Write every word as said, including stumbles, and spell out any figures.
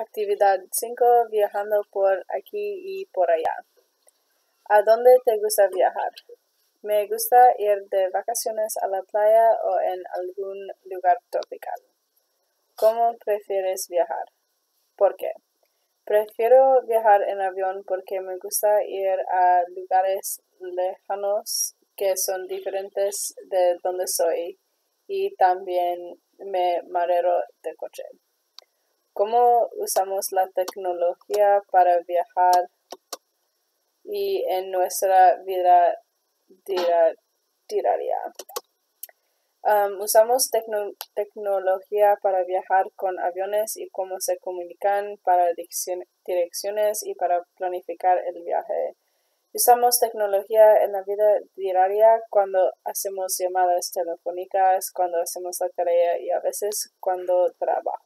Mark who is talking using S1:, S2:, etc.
S1: Actividad cinco. Viajando por aquí y por allá. ¿A dónde te gusta viajar? Me gusta ir de vacaciones a la playa o en algún lugar tropical. ¿Cómo prefieres viajar? ¿Por qué? Prefiero viajar en avión porque me gusta ir a lugares lejanos que son diferentes de donde soy y también me mareo de coche. ¿Cómo usamos la tecnología para viajar y en nuestra vida diaria? Um, usamos tecno tecnología para viajar con aviones y cómo se comunican para direcciones y para planificar el viaje. Usamos tecnología en la vida diaria cuando hacemos llamadas telefónicas, cuando hacemos la tarea y a veces cuando trabajo.